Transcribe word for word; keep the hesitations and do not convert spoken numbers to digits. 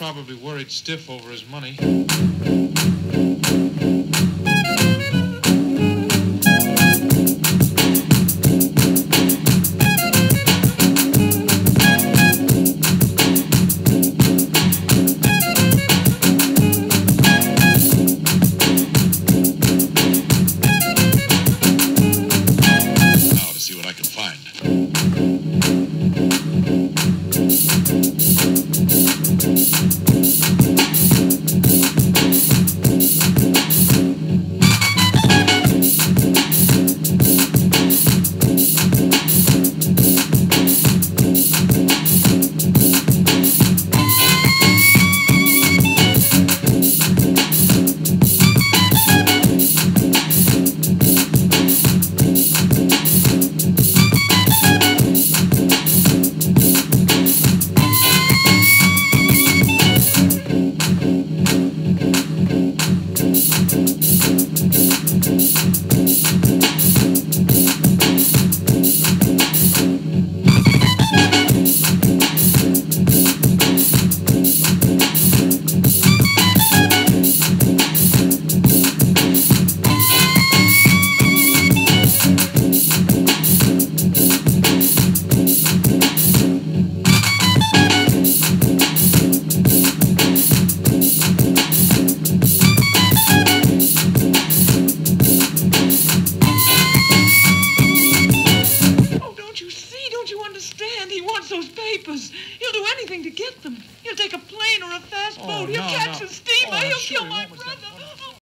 probably worried stiff over his money. Now to see what I can find. He wants those papers. He'll do anything to get them. He'll take a plane or a fast Oh, boat. He'll no, catch no. a steamer. Oh, I'm He'll sure kill he my won't, Miss brother. Evans. Oh,